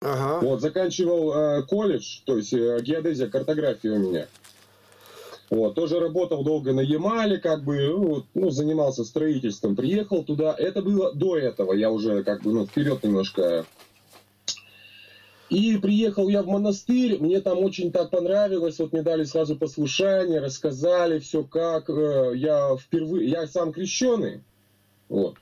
Ага. Вот, заканчивал колледж, то есть геодезия, картография у меня. Вот, тоже работал долго на Ямале, как бы, ну, занимался строительством, приехал туда. Это было до этого, я уже как бы, ну, вперед немножко. И приехал я в монастырь, мне там очень так понравилось, вот мне дали сразу послушание, рассказали все как. Я впервые, я сам крещеный, вот.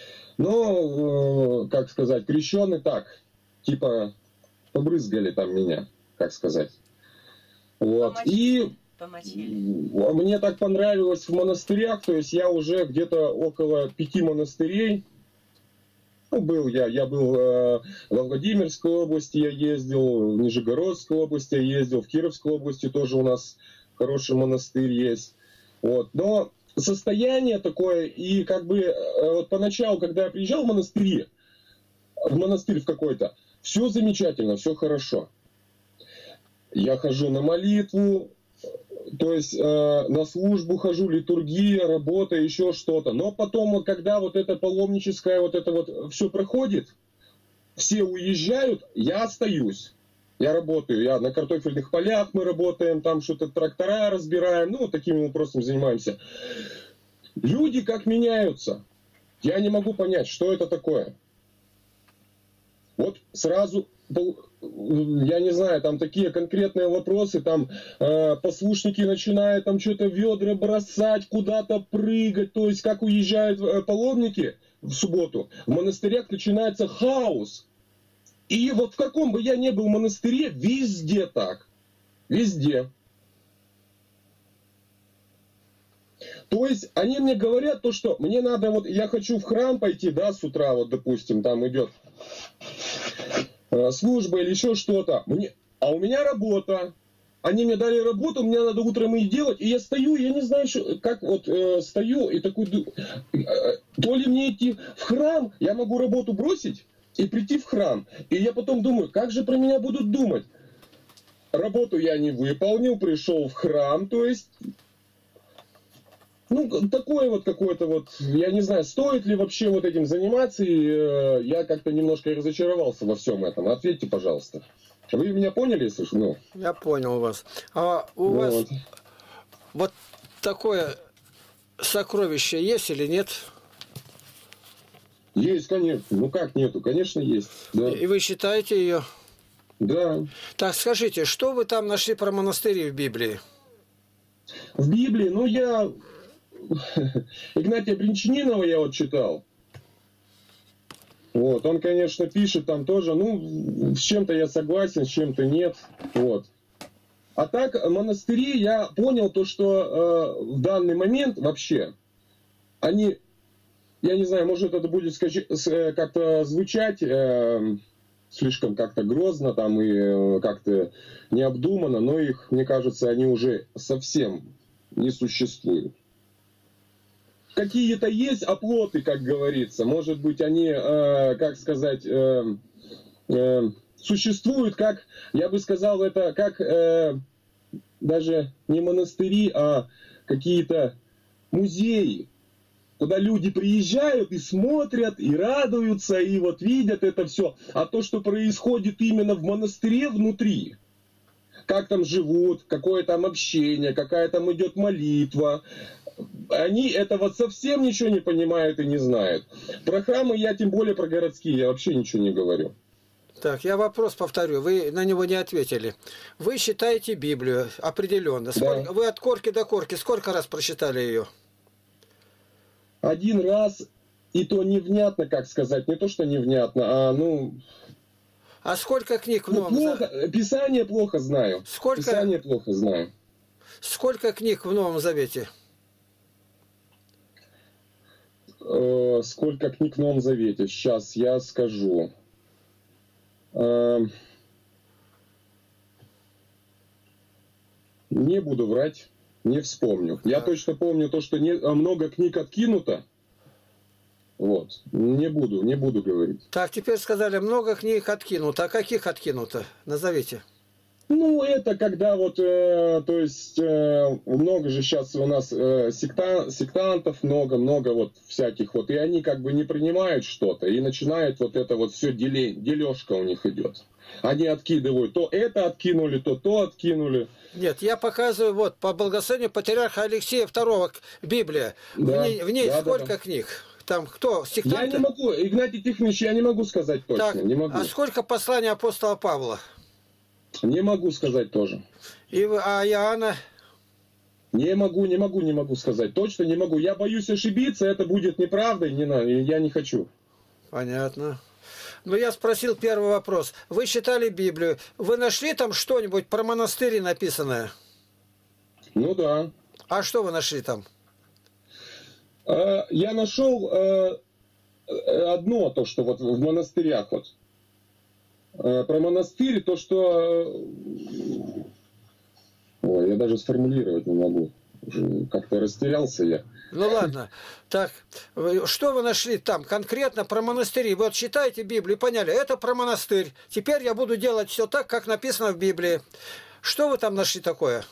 Но, как сказать, крещеный так, типа, побрызгали там меня, как сказать. Вот. И мне так понравилось в монастырях, то есть я уже где-то около 5 монастырей, ну, был я был во Владимирской области, я ездил, в Нижегородской области я ездил, в Кировской области тоже у нас хороший монастырь есть. Вот. Но состояние такое, и как бы вот поначалу, когда я приезжал в монастырь в какой-то, все замечательно, все хорошо. Я хожу на молитву, то есть на службу хожу, литургия, работа, еще что-то. Но потом, вот, когда вот это паломническое, вот это вот все проходит, все уезжают, я остаюсь. Я работаю, я на картофельных полях мы работаем, там что-то трактора разбираем, ну, вот такими вопросами занимаемся. Люди как меняются. Я не могу понять, что это такое. Вот сразу, я не знаю, там такие конкретные вопросы, там послушники начинают там что-то ведра бросать, куда-то прыгать, то есть как уезжают паломники в субботу, в монастырях начинается хаос. И вот в каком бы я ни был монастыре, везде так, везде. То есть они мне говорят то, что мне надо, вот я хочу в храм пойти, да, с утра, вот допустим, там идет служба или еще что-то, а у меня работа. Они мне дали работу, мне надо утром их делать, и я стою, я не знаю, как вот стою, и такой, то ли мне идти в храм, я могу работу бросить и прийти в храм. И я потом думаю, как же про меня будут думать? Работу я не выполнил, пришел в храм, то есть... Ну, такое вот какое-то вот, я не знаю, стоит ли вообще вот этим заниматься, и я как-то немножко разочаровался во всем этом. Ответьте, пожалуйста. Вы меня поняли, слышу? Ну. Я понял вас. А у вас вот такое сокровище есть или нет? Есть, конечно. Ну как нету? Конечно, есть. Да. И вы считаете ее? Да. Так, скажите, что вы там нашли про монастыри в Библии? В Библии, ну я... Игнатия Бринчанинова я вот читал. Вот, он, конечно, пишет там тоже, ну, с чем-то я согласен, с чем-то нет. Вот. А так, монастыри, я понял то, что в данный момент вообще, они, я не знаю, может это будет как-то звучать слишком как-то грозно там и как-то необдуманно, но их, мне кажется, они уже совсем не существуют. Какие-то есть оплоты, как говорится. Может быть, они, как сказать, существуют, как, я бы сказал, это как даже не монастыри, а какие-то музеи, куда люди приезжают и смотрят, и радуются, и вот видят это все. А то, что происходит именно в монастыре внутри, как там живут, какое там общение, какая там идет молитва, они этого совсем ничего не понимают и не знают. Про храмы я, тем более про городские, я вообще ничего не говорю. Так, я вопрос повторю, вы на него не ответили. Вы читаете Библию определенно. Сколько, да. Вы от корки до корки сколько раз прочитали ее? Один раз, и то невнятно, как сказать, не то, что невнятно, а ну... А сколько книг в Новом Завете? Писание плохо знаю. Сколько... Писание плохо знаю. Сколько книг в Новом Завете? Сколько книг в Новом Завете? Сейчас я скажу. Не буду врать, не вспомню. Так. Я точно помню то, что много книг откинуто. Вот. Не буду говорить. Так, теперь сказали, много книг откинуто. А каких откинуто? Назовите. Ну, это когда вот, то есть, много же сейчас у нас сектантов, много вот всяких вот, и они как бы не принимают что-то, и начинает вот это вот все дележка у них идет. Они откидывают. То это откинули, то откинули. Нет, я показываю вот по благословению патриарха Алексея II Библия. Да, В ней да, сколько да. книг? Там кто? Я не могу, Игнатий Тихонович, я не могу сказать точно. Так, Не могу. а сколько посланий апостола Павла? Не могу сказать тоже. А Иоанна? Не могу сказать. Точно не могу. Я боюсь ошибиться, это будет неправдой, я не хочу. Понятно. Но я спросил первый вопрос. Вы читали Библию. Вы нашли там что-нибудь про монастыри написанное? Ну да. А что вы нашли там? Я нашел одно, то, что вот в монастырях вот. Про монастырь, то, что... Ой, я даже сформулировать не могу. Как-то растерялся я. Ну ладно. Так, что вы нашли там конкретно про монастыри? Вы вот читаете Библию и поняли, это про монастырь. Теперь я буду делать все так, как написано в Библии. Что вы там нашли такое?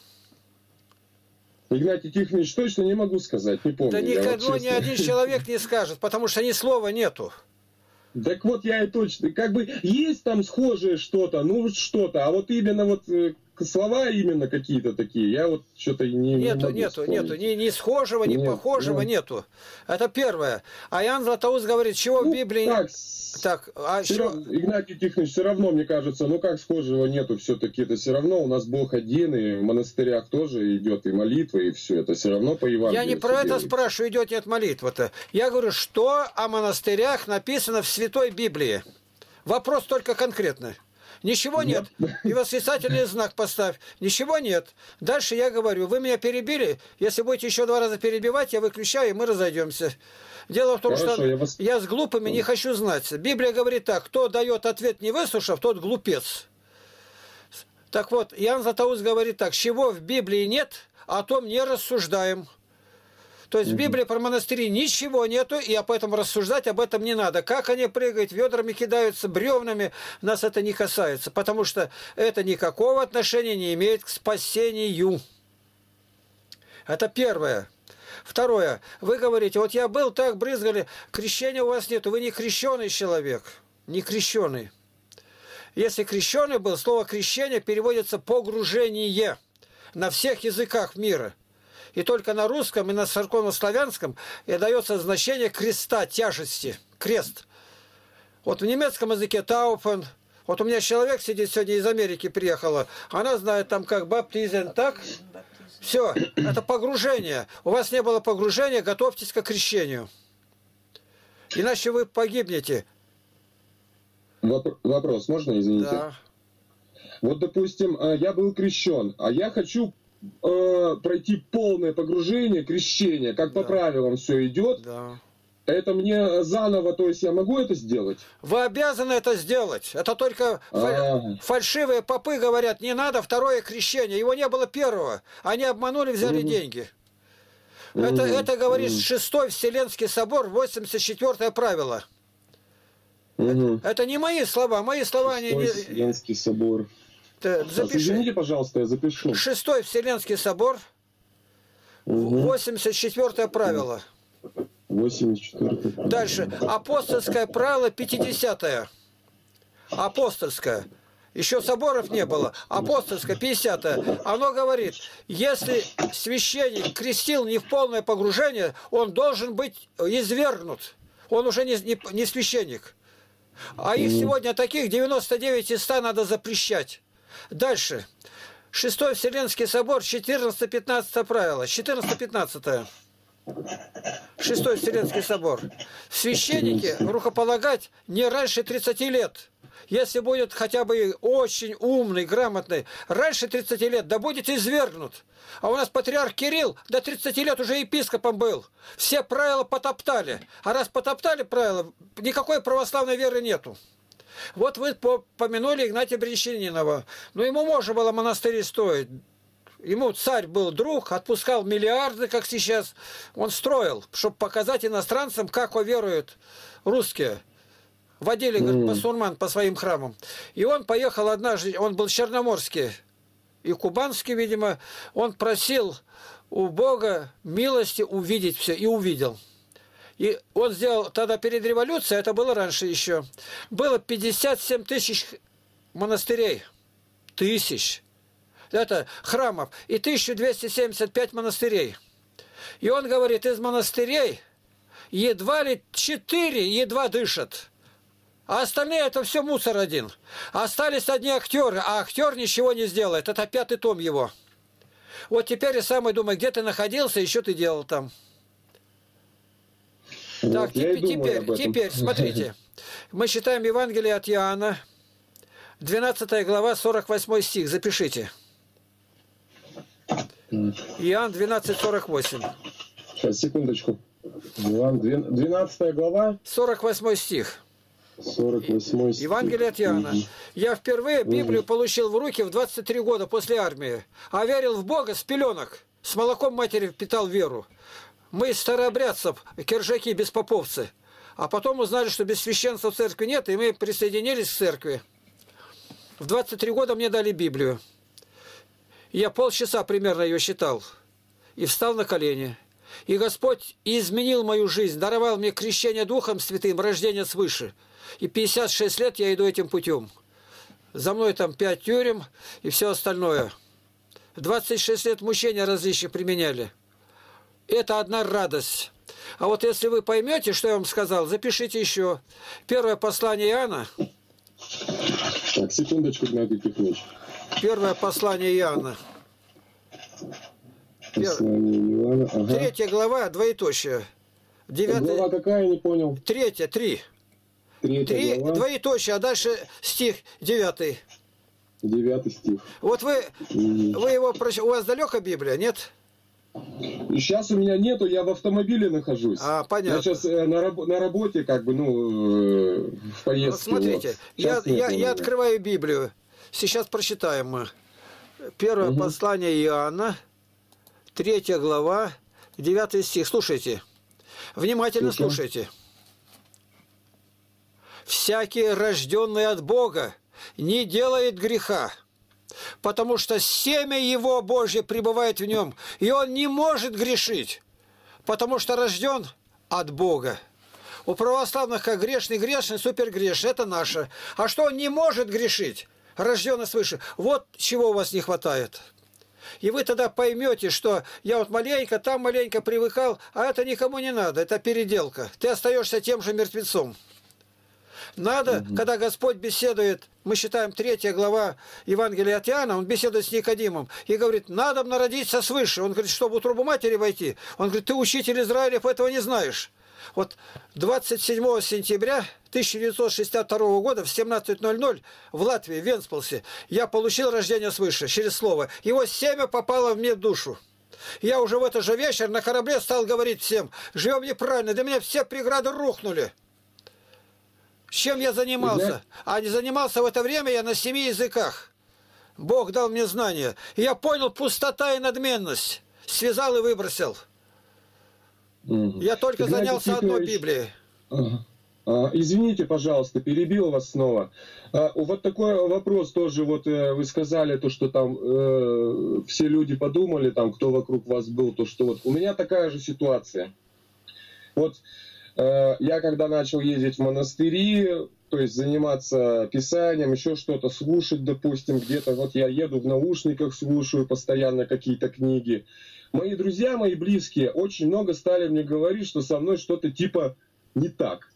Игнатий Тихонович, точно не могу сказать, не помню. Да никогда вот ни один человек не скажет, потому что ни слова нету. Так вот я и точно, как бы есть там схожее что-то, ну что-то, а вот именно вот слова именно какие-то такие, я вот что-то не Нету, могу вспомнить. нету, ни схожего, ни похожего нету. Это первое. А Иоанн Златоуст говорит, чего в Библии... Так, а еще... Игнатий Тихонович, все равно, мне кажется, ну как схожего нету все-таки, это все равно у нас Бог один, и в монастырях тоже идет и молитва, и все это все равно по Евангелию. Я не про это спрашиваю, идет нет молитва-то. Я говорю, что о монастырях написано в Святой Библии. Вопрос только конкретный. Ничего нет. И восклицательный знак поставь. Ничего нет. Дальше я говорю, вы меня перебили. Если будете еще 2 раза перебивать, я выключаю, и мы разойдемся. Дело в том, что я с глупыми не хочу знать. Библия говорит так, кто дает ответ не выслушав, тот глупец. Так вот, Иоанн Златоуст говорит так, чего в Библии нет, о том не рассуждаем. То есть в Библии про монастыри ничего нету, и поэтому рассуждать об этом не надо. Как они прыгают, ведрами кидаются, бревнами, нас это не касается, потому что это никакого отношения не имеет к спасению. Это первое. Второе. Вы говорите, вот я был, так брызгали, крещения у вас нету, вы не крещеный человек, не крещеный. Если крещеный был, слово крещение переводится погружение на всех языках мира. И только на русском и на церковно-славянском дается значение креста, тяжести, крест. Вот в немецком языке тауфен. Вот у меня человек сидит сегодня из Америки приехала, она знает там как баптизен, так? Все, это погружение. У вас не было погружения, готовьтесь к крещению. Иначе вы погибнете. Вопрос, можно, извините? Да. Вот, допустим, я был крещен, а я хочу пройти полное погружение, крещение, как по правилам все идет. Да. Это мне заново, то есть я могу это сделать? Вы обязаны это сделать. Это только фальшивые попы говорят, не надо второе крещение. Его не было первого. Они обманули, взяли деньги. Это говорит 6-й Вселенский собор, 84-е правило. Это не мои слова. Мои слова... 6-й Вселенский собор. Извините, пожалуйста, я запишу. 6-й Вселенский собор, 84-е правило. 84-е. Дальше. Апостольское правило 50-е. Апостольское. Еще соборов не было. Апостольское 50-е. Оно говорит, если священник крестил не в полное погружение, он должен быть извергнут. Он уже не священник. А их сегодня таких 99 из 100 надо запрещать. Дальше. 6-й Вселенский собор, 14-15 правило. 14-15. 6-й Вселенский собор. Священники рукополагать не раньше 30 лет. Если будет хотя бы очень умный, грамотный, раньше 30 лет, да будет извергнут. А у нас патриарх Кирилл до 30 лет уже епископом был. Все правила потоптали. А раз потоптали правила, никакой православной веры нету. Вот вы помянули Игнатия Брянчанинова. Ну, ему можно было монастырь строить. Ему царь был друг, отпускал миллиарды, как сейчас. Он строил, чтобы показать иностранцам, как веруют русские. Водили, говорит, басурман по своим храмам. И он поехал однажды, он был черноморский и кубанский, видимо. Он просил у Бога милости увидеть все, и увидел. И он сделал тогда перед революцией, это было раньше еще, было 57 тысяч монастырей, тысяч. Это храмов. И 1275 монастырей. И он говорит, из монастырей едва ли 4 едва дышат. А остальные это все мусор один. Остались одни актеры, а актер ничего не сделает. Это 5-й том его. Вот теперь я сам и думаю, где ты находился, еще ты делал там. Вот, так, теперь, смотрите. Мы читаем Евангелие от Иоанна, 12 глава, 48 стих. Запишите. Иоанн 12:48. Сейчас, секундочку. Иоанн 12 глава. 48 стих. 48 стих. Евангелие от Иоанна. Я впервые Библию получил в руки в 23 года после армии. А верил в Бога с пеленок. С молоком матери впитал веру. Мы из старообрядцев, киржаки, беспоповцы. А потом узнали, что без священства в церкви нет, и мы присоединились к церкви. В 23 года мне дали Библию. Я полчаса примерно ее читал. И встал на колени. И Господь изменил мою жизнь, даровал мне крещение Духом Святым, рождение свыше. И 56 лет я иду этим путем. За мной там 5 тюрем и все остальное. 26 лет мучения различных применяли. Это одна радость. А вот если вы поймете, что я вам сказал, запишите еще. Первое послание Иоанна. Так, секундочку, Геннадий Тихонович. Первое послание Иоанна. Послание Иоанна, ага. 3 глава, двоеточие. 9... Глава какая, не понял? 3, 3 глава. Двоеточие, а дальше стих 9. 9 стих. Вот вы его прочитали. У вас далеко Библия, нет? Сейчас у меня нету, я в автомобиле нахожусь. А, понятно. Я сейчас на работе, как бы, в поездке. Вот смотрите, вот. я открываю Библию. Сейчас прочитаем мы. Первое послание Иоанна, 3 глава, 9 стих. Слушайте. Внимательно слушайте. «Всякий, рожденный от Бога, не делает греха, потому что семя Его Божье пребывает в нем, и он не может грешить, потому что рожден от Бога». У православных как грешный, супергрешный, это наше. А что он не может грешить? Рожденный свыше. Вот чего у вас не хватает. И вы тогда поймете, что я вот маленько, там маленько привыкал, а это никому не надо, это переделка. Ты остаешься тем же мертвецом. Надо, когда Господь беседует, мы считаем 3 глава Евангелия от Иоанна, он беседует с Никодимом и говорит, надо народиться свыше. Он говорит, чтобы в утробу матери войти. Он говорит, ты учитель Израилев, этого не знаешь. Вот 27 сентября 1962 года в 17:00 в Латвии, в Венспилсе, я получил рождение свыше через слово. Его семя попало в мне в душу. Я уже в этот же вечер на корабле стал говорить всем, живем неправильно, для меня все преграды рухнули. Чем я занимался? А не занимался в это время я на 7 языках. Бог дал мне знания. И я понял пустота и надменность. Связал и выбросил. Я только занялся одной Библией. Извините, пожалуйста, перебил вас снова. Вот такой вопрос тоже. Вот вы сказали, то, что там все люди подумали, там, кто вокруг вас был, то, что вот у меня такая же ситуация. Вот я когда начал ездить в монастыри, то есть заниматься писанием, еще что-то, слушать, допустим, где-то, вот я еду в наушниках, слушаю постоянно какие-то книги. Мои друзья, мои близкие очень много стали мне говорить, что со мной что-то типа не так.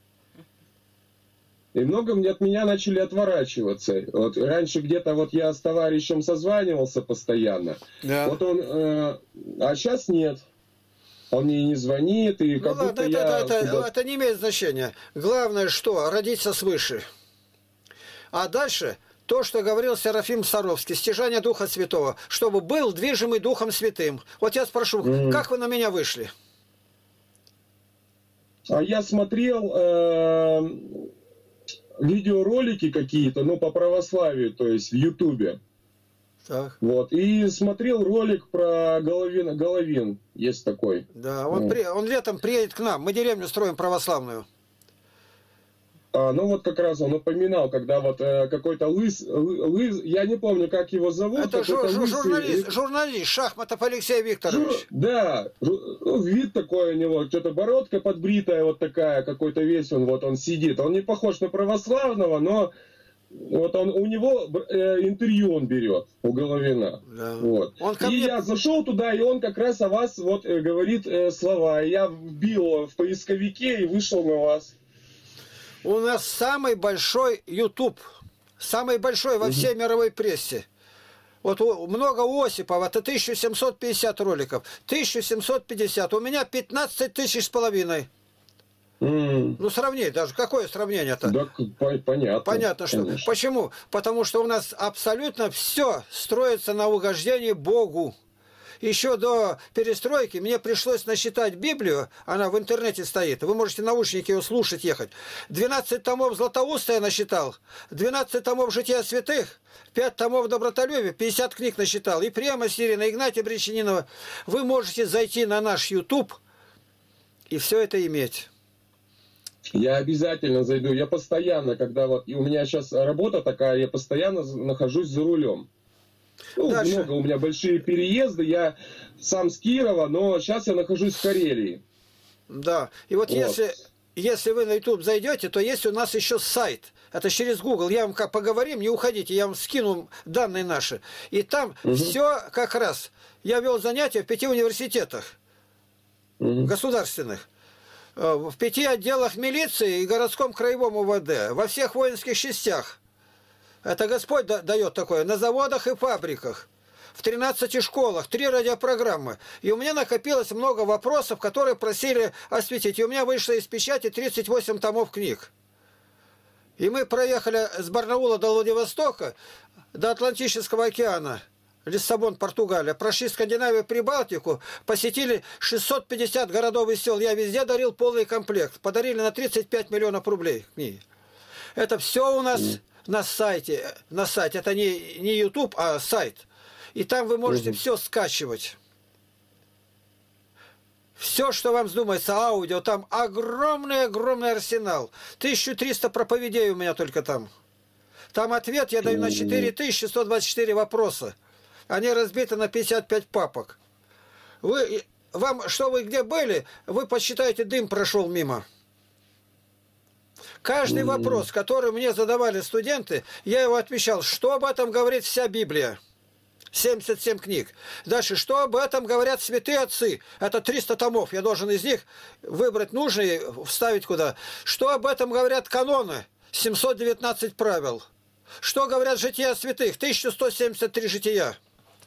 И много от меня начали отворачиваться. Вот раньше где-то вот я с товарищем созванивался постоянно. Да. Вот он, а сейчас нет. Он мне не звонит, и как будто это не имеет значения. Главное, что родиться свыше. А дальше то, что говорил Серафим Саровский, стяжание Духа Святого, чтобы был движимый Духом Святым. Вот я спрошу, как вы на меня вышли? А я смотрел видеоролики какие-то, ну, по православию, то есть в Ютубе. Так. Вот, и смотрел ролик про Головин, есть такой. Да, он летом приедет к нам, мы деревню строим православную. Ну вот как раз он упоминал, когда вот какой-то лыс, я не помню, как его зовут. Это журналист Шахматов Алексей Викторович. Да, вид такой у него, что-то бородка подбритая вот такая, какой-то весь он, вот он сидит. Он не похож на православного, но Вот у него интервью он берет у Головина. Да. Вот. И я зашел туда, и он как раз о вас вот говорит слова. Я вбил в поисковике и вышел на вас. У нас самый большой YouTube, самый большой во всей мировой прессе. Вот много у Осипова, это 1750 роликов, 1750, у меня 15 тысяч с половиной. Ну, сравни, даже какое сравнение-то? Да, понятно. Понятно, что. Конечно. Почему? Потому что у нас абсолютно все строится на угождении Богу. Еще до перестройки мне пришлось насчитать Библию, она в интернете стоит, вы можете наушники ее слушать, ехать. 12 томов Златоуста я насчитал, 12 томов Жития святых, 5 томов Добротолюбия, 50 книг насчитал. И Ефрема Сирина, Игнатия Брещанинова. Вы можете зайти на наш YouTube и все это иметь. Я обязательно зайду. Я постоянно, когда вот... И у меня сейчас работа такая, я постоянно нахожусь за рулем. Ну, много у меня большие переезды. Я сам с Кирова, но сейчас я нахожусь в Карелии. Да. И вот. Если вы на YouTube зайдете, то есть у нас еще сайт. Это через Google. Я вам как поговорим, не уходите. Я вам скину данные наши. И там все как раз. Я вел занятия в 5 университетах государственных. В 5 отделах милиции и городском краевом УВД, во всех воинских частях. Это Господь дает такое. На заводах и фабриках. В 13 школах, 3 радиопрограммы. И у меня накопилось много вопросов, которые просили осветить. И у меня вышло из печати 38 томов книг. И мы проехали с Барнаула до Владивостока, до Атлантического океана. Лиссабон, Португалия. Прошли Скандинавию, Прибалтику, посетили 650 городов и сел. Я везде дарил полный комплект. Подарили на 35 миллионов рублей книги. Это все у нас на сайте. На сайте. Это не YouTube, а сайт. И там вы можете все скачивать. Все, что вам вздумается, аудио. Там огромный арсенал. 1300 проповедей у меня только там. Там ответ я даю на 4124 вопроса. Они разбиты на 55 папок. Что вы где были, вы посчитаете, дым прошел мимо. Каждый вопрос, который мне задавали студенты, я его отвечал, что об этом говорит вся Библия. 77 книг. Дальше, что об этом говорят святые отцы? Это 300 томов. Я должен из них выбрать нужные, вставить куда. Что об этом говорят каноны? 719 правил. Что говорят жития святых? 1173 жития.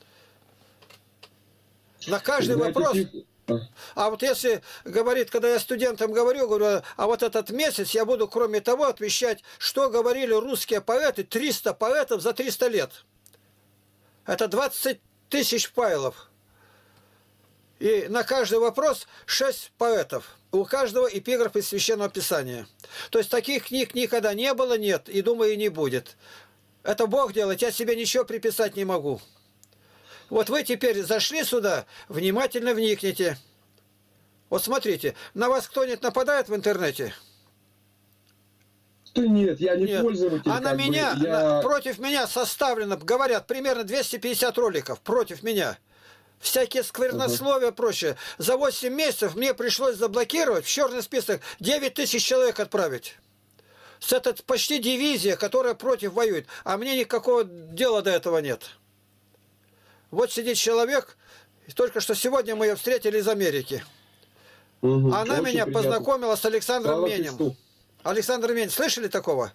На каждый вопрос. А вот если говорит, когда я студентам говорю, а вот этот месяц я буду, кроме того, отвечать, что говорили русские поэты, 300 поэтов за 300 лет. Это 20 тысяч файлов. И на каждый вопрос 6 поэтов. У каждого эпиграф из Священного Писания. То есть таких книг никогда не было, нет, и думаю, и не будет. Это Бог делает, я себе ничего приписать не могу. Вот вы теперь зашли сюда, внимательно вникните. Вот смотрите, на вас кто-нибудь нападает в интернете? Да нет, я не пользователь. А на меня, против меня составлено, говорят, примерно 250 роликов против меня. Всякие сквернословия, прочее. За 8 месяцев мне пришлось заблокировать в черный список 9000 человек отправить. Это почти дивизия, которая против воюет. А мне никакого дела до этого нет. Вот сидит человек, только что сегодня мы ее встретили из Америки. Она меня познакомила с Александром Менем. Александр Мень, слышали такого?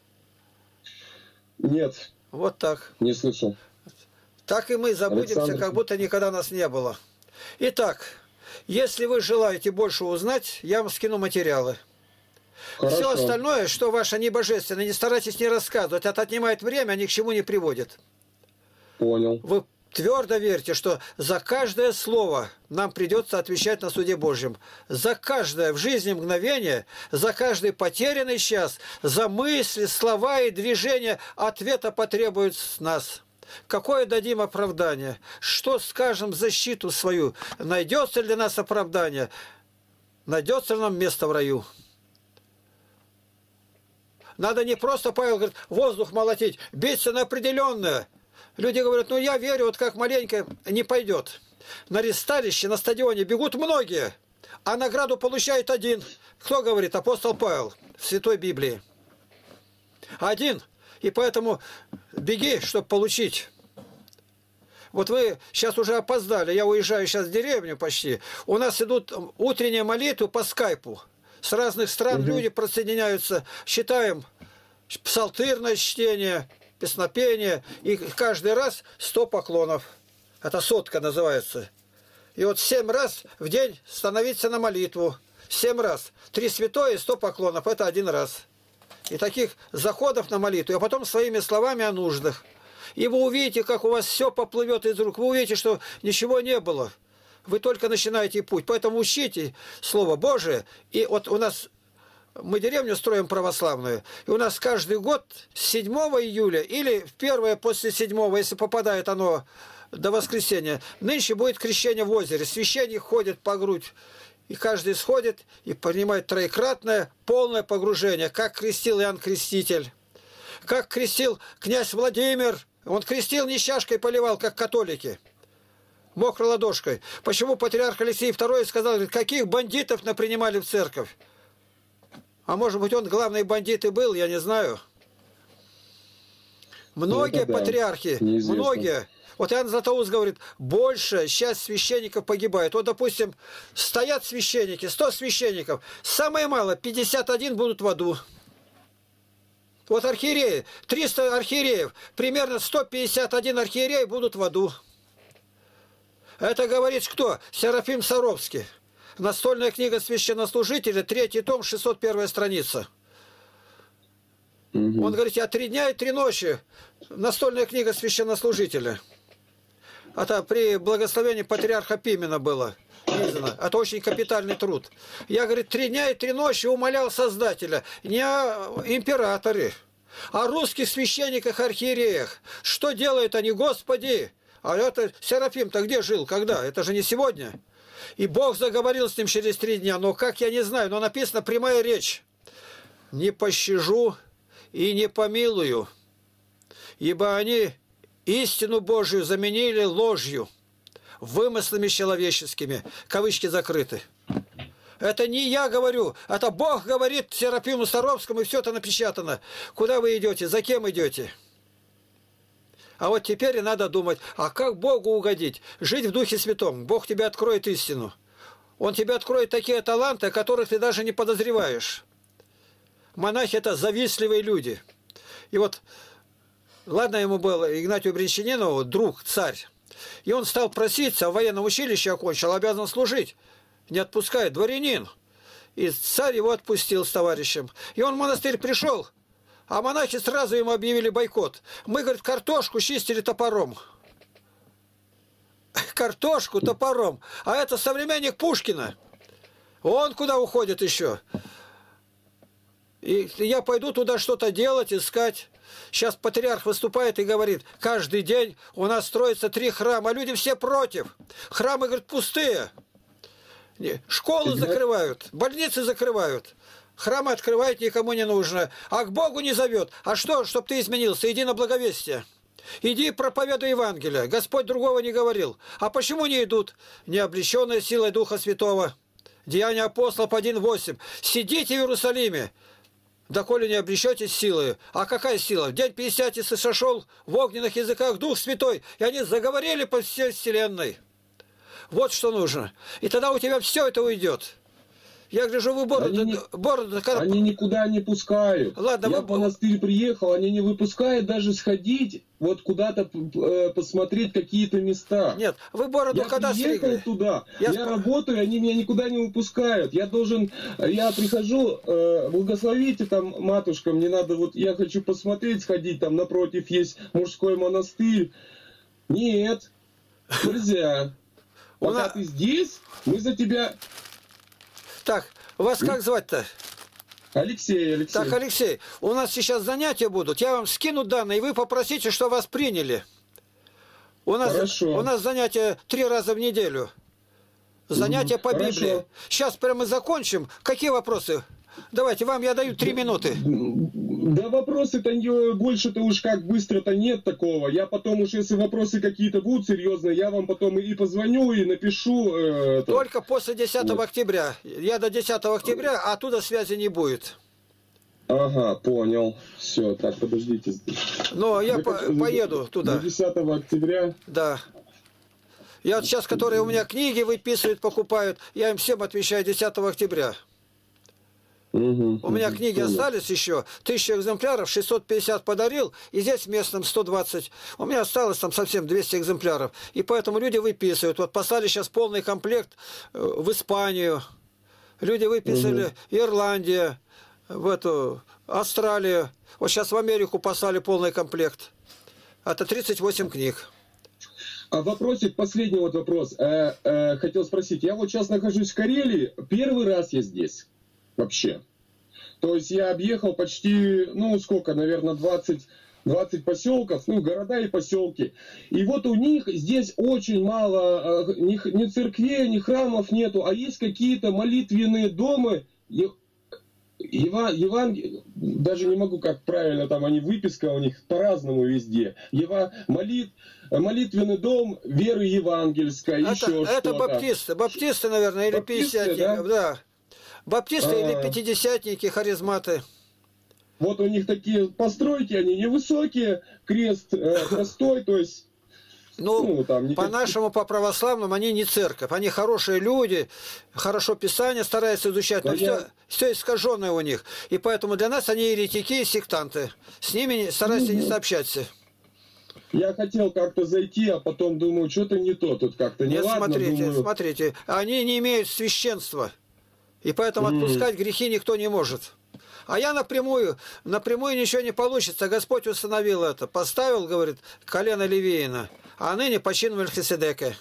Нет. Вот так. Не слышал. Так и мы забудемся, как будто никогда нас не было. Итак, если вы желаете больше узнать, я вам скину материалы. Хорошо. Все остальное, что ваше небожественное, не старайтесь не рассказывать. Это отнимает время, ни к чему не приводит. Понял. Вы твердо верьте, что за каждое слово нам придется отвечать на суде Божьем. За каждое в жизни мгновение, за каждый потерянный час, за мысли, слова и движения ответа потребует с нас. Какое дадим оправдание? Что скажем в защиту свою? Найдется ли для нас оправдание? Найдется ли нам место в раю? Надо не просто, Павел говорит, воздух молотить, биться на определенное. Люди говорят, ну я верю, вот как маленько не пойдет. На ресталище, на стадионе бегут многие, а награду получает один. Кто говорит? Апостол Павел в Святой Библии. Один. И поэтому беги, чтобы получить. Вот вы сейчас уже опоздали. Я уезжаю сейчас в деревню почти. У нас идут утренние молитвы по скайпу. С разных стран люди присоединяются. Читаем псалтырное чтение, песнопение. И каждый раз 100 поклонов. Это сотка называется. И вот 7 раз в день становиться на молитву. 7 раз. 3 святое и 100 поклонов. Это 1 раз. И таких заходов на молитву. А потом своими словами о нуждах. И вы увидите, как у вас все поплывет из рук. Вы увидите, что ничего не было. Вы только начинаете путь. Поэтому учите Слово Божие. И вот у нас, мы деревню строим православную. И у нас каждый год с 7 июля или в первое после 7, если попадает оно до воскресенья, нынче будет крещение в озере. Священник ходит по грудь. И каждый сходит и принимает троекратное полное погружение. Как крестил Иоанн Креститель. Как крестил князь Владимир. Он крестил не чашкой поливал, как католики. Мокрой ладошкой. Почему патриарх Алексей II сказал, каких бандитов напринимали в церковь? А может быть, он главный бандит и был, я не знаю. Многие патриархи, многие. Вот Иоанн Златоуст говорит, большая часть священников погибает. Вот, допустим, стоят священники, 100 священников. Самое мало, 51 будут в аду. Вот архиереи, 300 архиереев, примерно 151 архиерей будут в аду. Это говорит кто? Серафим Саровский. Настольная книга священнослужителя, 3 том, 601 страница. Он говорит, я 3 дня и 3 ночи. Настольная книга священнослужителя. Это при благословении патриарха Пимена было издано. Это очень капитальный труд. Я, говорит, 3 дня и 3 ночи умолял Создателя. Не о императоре, а о русских священниках, архиереях. Что делают они, Господи? А это Серафим-то где жил, когда? Это же не сегодня. И Бог заговорил с ним через 3 дня. Но как, я не знаю, но написано прямая речь. Не пощажу и не помилую, ибо они истину Божию заменили ложью, вымыслами человеческими. Кавычки закрыты. Это не я говорю, это Бог говорит Серафиму Саровскому, и все это напечатано. Куда вы идете, за кем идете? А вот теперь и надо думать, а как Богу угодить? Жить в Духе Святом. Бог тебе откроет истину. Он тебе откроет такие таланты, о которых ты даже не подозреваешь. Монахи – это завистливые люди. И вот, ладно ему был Игнатию Бринчанинову, друг, царь. И он стал проситься, в военном училище окончил, обязан служить. Не отпускает, дворянин. И царь его отпустил с товарищем. И он в монастырь пришел, а монахи сразу ему объявили бойкот. Мы, говорит, картошку чистили топором. Картошку топором. А это современник Пушкина. Он куда уходит еще? И я пойду туда что-то делать, искать. Сейчас патриарх выступает и говорит, каждый день у нас строится 3 храма, а люди все против. Храмы, говорит, пустые. Школы закрывают, больницы закрывают. Храмы открывают, никому не нужно. А к Богу не зовет. А что, чтоб ты изменился? Иди на благовестие. Иди проповедуй Евангелие. Господь другого не говорил. А почему не идут? Не облеченные силой Духа Святого. Деяния апостолов 1:8. Сидите в Иерусалиме, доколе не облечетесь силой. А какая сила? В день Пятидесятницы сошел в огненных языках Дух Святой, и они заговорили по всей вселенной. Вот что нужно. И тогда у тебя все это уйдет. Я гляжу, вы бороду... Они никуда не пускают. Ладно, я в монастырь приехал, они не выпускают даже сходить, вот куда-то посмотреть какие-то места. Нет, вы бороду я когда приехал стригли? Туда, я работаю, они меня никуда не выпускают. Я прихожу, благословите там, матушка, мне надо, вот я хочу посмотреть, сходить, там напротив есть мужской монастырь. Нет, нельзя. Пока ты здесь, мы за тебя... Так, вас как звать-то? Алексей. Так, Алексей, у нас сейчас занятия будут. Я вам скину данные, и вы попросите, что вас приняли. У нас занятия 3 раза в неделю. Занятия по Библии. Сейчас прямо закончим. Какие вопросы? Давайте, вам я даю 3 минуты. Да вопросы-то больше-то уж как быстро-то нет такого. Я потом уж, если вопросы какие-то будут серьезные, я вам потом и позвоню, и напишу. Только после 10 октября. Я до 10 октября, а оттуда связи не будет. Ага, понял. Все, так, подождите. Но я поеду туда. 10 октября? Да. Я вот сейчас, которые у меня книги выписывают, покупают, я им всем отвечаю 10 октября. У меня книги остались еще, 1000 экземпляров, 650 подарил, и здесь местным 120. У меня осталось там совсем 200 экземпляров. И поэтому люди выписывают. Вот послали сейчас полный комплект в Испанию. Люди выписали Ирландия, в эту Австралию. Вот сейчас в Америку послали полный комплект. Это 38 книг. А вопросик, последний вот вопрос. Хотел спросить. Я вот сейчас нахожусь в Карелии. Первый раз я здесь. Вообще. То есть я объехал почти, ну сколько, наверное, 20 поселков, ну города и поселки. И вот у них здесь очень мало ни церквей, ни храмов нету, а есть какие-то молитвенные дома. Даже не могу, как правильно там они, выписка у них по-разному везде. Молитвенный дом веры евангельской, еще что-то. Это баптисты, наверное, или пятидесятники. Да. Баптисты или пятидесятники, харизматы. Вот у них такие постройки, они невысокие, крест простой, то есть... по-нашему, по-православному, они не церковь. Они хорошие люди, хорошо Писание стараются изучать, но все искаженное у них. И поэтому для нас они еретики и сектанты. С ними старайся не сообщаться. Я хотел как-то зайти, а потом думаю, что-то не то, тут как-то не ладно. Смотрите, они не имеют священства. И поэтому отпускать грехи никто не может. А я напрямую ничего не получится. Господь установил это. Поставил, говорит, колено Левиина. А ныне по чину Мельхиседека.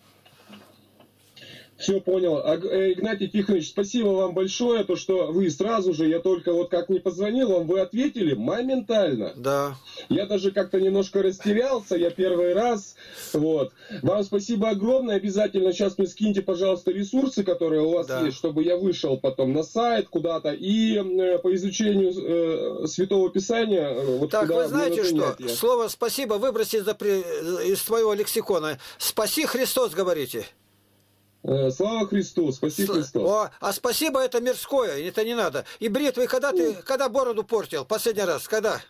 Все понял. Игнатий Тихонович, спасибо вам большое, то что вы сразу же, я только вот как не позвонил вам, вы ответили моментально. Да. Я даже как-то немножко растерялся, я первый раз. Вот. Вам спасибо огромное. Обязательно сейчас мне скиньте, пожалуйста, ресурсы, которые у вас есть, чтобы я вышел потом на сайт куда-то и по изучению Святого Писания. Вот так, вы знаете что? Слово «спасибо» выбросить из твоего лексикона. «Спаси Христос» говорите. Слава Христу, спаси Христос. А спасибо это мирское, это не надо. И бритвой, когда бороду портил? Последний раз, когда?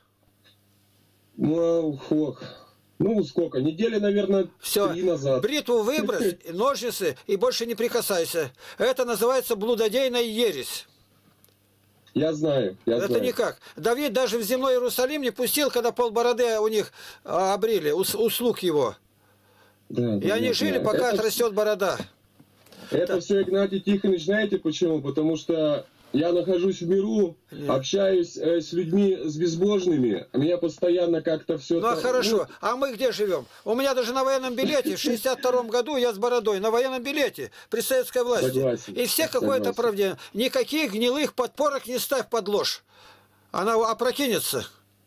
Ну, сколько? Недели, наверное, 3 назад. Бритву выбрось, ножницы и больше не прикасайся. Это называется блудодейная ересь. Я знаю. Это никак. Давид даже в земной Иерусалим не пустил, когда полбороды у них обрили, у слуг его. И они жили, пока отрастет борода. Это все, Игнатий Тихонович, знаете почему? Потому что я нахожусь в миру, общаюсь с людьми, с безбожными, а меня постоянно как-то все... Ну, хорошо. А мы где живем? У меня даже на военном билете, в 62-м году я с бородой, на военном билете при советской власти. Согласен. И все какое-то оправдание. Никаких гнилых подпорок не ставь под ложь. Она опрокинется.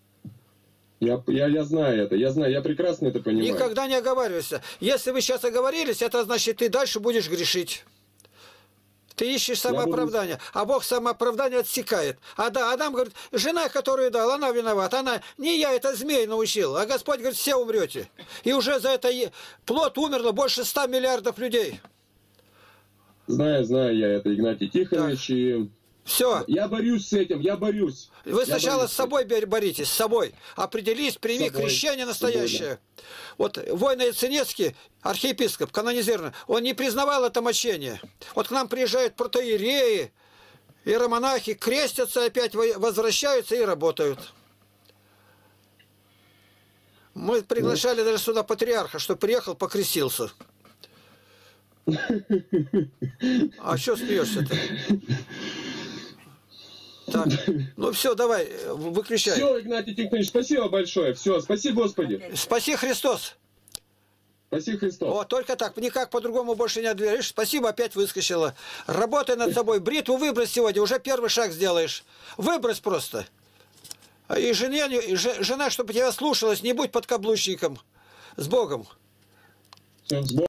Я знаю это, я прекрасно это понимаю. Никогда не оговаривайся. Если вы сейчас оговорились, это значит, ты дальше будешь грешить. Ты ищешь самооправдание, а Бог самооправдание отсекает. Адам говорит, жена, которую дал, она виновата. Она, не я, это змей научил. А Господь говорит, все умрете. И уже за это плод умерло больше 100 миллиардов людей. Знаю я это, Игнатий Тихонович. И... Все. Я борюсь с этим, я борюсь. Вы сначала с собой боритесь, с собой. Определись, прими крещение настоящее. Вот Война Яценецкий, архиепископ, канонизированный, он не признавал это мощение. Вот к нам приезжают протоиереи, иеромонахи, крестятся, опять возвращаются и работают. Мы приглашали даже сюда патриарха, что приехал, покрестился. А что смеешься-то? Так. Ну все, давай, выключай. Все, Игнатий Тихонович, спасибо большое. Все, спаси Господи. Спаси Христос. Спаси Христос. Вот, только так, никак по-другому больше не отверишь. Спасибо, опять выскочила. Работай над собой. Бритву выбрось сегодня, уже первый шаг сделаешь. Выбрось просто. И жена, чтобы тебя слушалась, не будь подкаблучником. С Богом. Все, с Богом.